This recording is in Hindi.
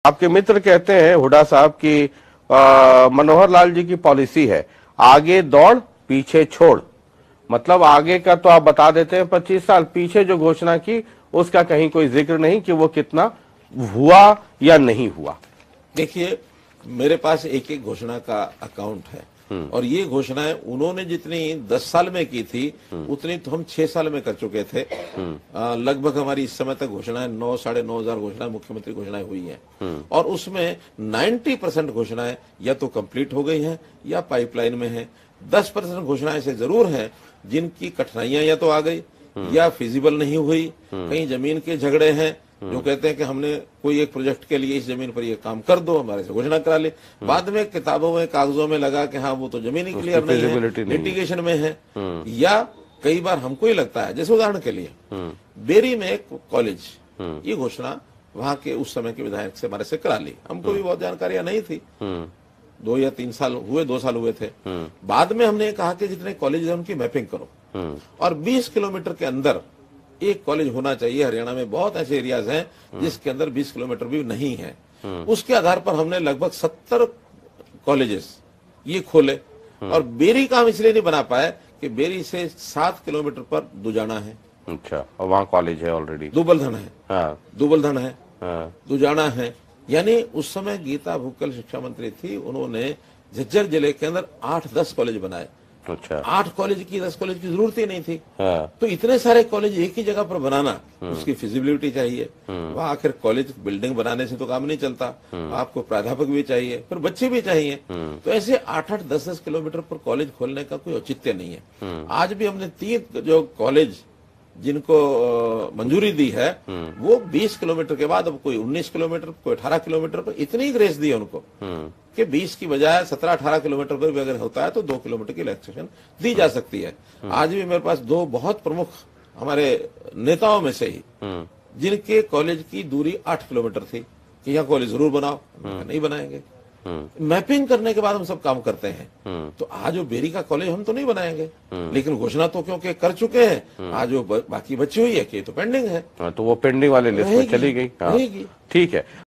आपके मित्र कहते हैं हुड्डा साहब की मनोहर लाल जी की पॉलिसी है आगे दौड़ पीछे छोड़। मतलब आगे का तो आप बता देते हैं 25 साल, पीछे जो घोषणा की उसका कहीं कोई जिक्र नहीं कि वो कितना हुआ या नहीं हुआ। देखिए, मेरे पास एक एक घोषणा का अकाउंट है और ये घोषणाएं उन्होंने जितनी 10 साल में की थी उतनी तो हम 6 साल में कर चुके थे। लगभग हमारी इस समय तक घोषणाएं 9 साढ़े 9 हजार घोषणाएं मुख्यमंत्री घोषणाएं हुई हैं और उसमें 90% घोषणाएं या तो कंप्लीट हो गई हैं या पाइपलाइन में हैं। 10% घोषणाएं से जरूर हैं जिनकी कठिनाइयां या तो आ गई या फिजिबल नहीं हुई, कहीं जमीन के झगड़े हैं जो कहते हैं कि हमने कोई एक प्रोजेक्ट के लिए इस जमीन पर ये काम कर दो, हमारे से घोषणा करा ले, बाद में किताबों में कागजों में लगा कि हाँ वो तो जमीन ही क्लियर नहीं है, लिटिगेशन में है। या कई बार हमको ही लगता है, जैसे उदाहरण के लिए बेरी में एक कॉलेज, ये घोषणा वहां के उस समय के विधायक से हमारे से करा ली, हमको भी बहुत जानकारियां नहीं थी। 2 या 3 साल हुए, 2 साल हुए थे। बाद में हमने कहा कि जितने कॉलेज है उनकी मैपिंग करो और 20 किलोमीटर के अंदर एक कॉलेज होना चाहिए। हरियाणा में बहुत ऐसे एरियाज हैं जिसके अंदर 20 किलोमीटर भी नहीं है। उसके आधार पर हमने लगभग 70 कॉलेजेस ये खोले और बेरी का हम इसलिए नहीं बना पाए कि बेरी से 7 किलोमीटर पर दुजाना है। अच्छा, और वहाँ कॉलेज है ऑलरेडी। दुबलधन है, हाँ। दुबलधन है, हाँ। दुजाना है। यानी उस समय गीता भुक्कल शिक्षा मंत्री थी, उन्होंने झज्जर जिले के अंदर 8-10 कॉलेज बनाए। अच्छा, 8 कॉलेज की 10 कॉलेज की जरूरत ही नहीं थी। हाँ। तो इतने सारे कॉलेज एक ही जगह पर बनाना, उसकी फिजिबिलिटी चाहिए। वहाँ आखिर कॉलेज बिल्डिंग बनाने से तो काम नहीं चलता, आपको प्राध्यापक भी चाहिए, फिर बच्चे भी चाहिए। तो ऐसे 8-8, 10-10 किलोमीटर पर कॉलेज खोलने का कोई औचित्य नहीं है। आज भी हमने 3 जो कॉलेज जिनको मंजूरी दी है वो 20 किलोमीटर के बाद, अब कोई 19 किलोमीटर, कोई 18 किलोमीटर पर, इतनी ग्रेस दी है उनको कि 20 की बजाय 17-18 किलोमीटर पर भी अगर होता है तो 2 किलोमीटर की रिलैक्सेशन दी जा सकती है। आज भी मेरे पास 2 बहुत प्रमुख हमारे नेताओं में से ही जिनके कॉलेज की दूरी 8 किलोमीटर थी कि यहाँ कॉलेज जरूर बनाओ, नहीं बनाएंगे। मैपिंग करने के बाद हम सब काम करते हैं। तो आज वो बेरी का कॉलेज हम तो नहीं बनाएंगे, लेकिन घोषणा तो क्योंकि कर चुके हैं, आज वो बाकी बची हुई है कि तो पेंडिंग है। तो वो पेंडिंग वाले लिस्ट में चली गई। ठीक है।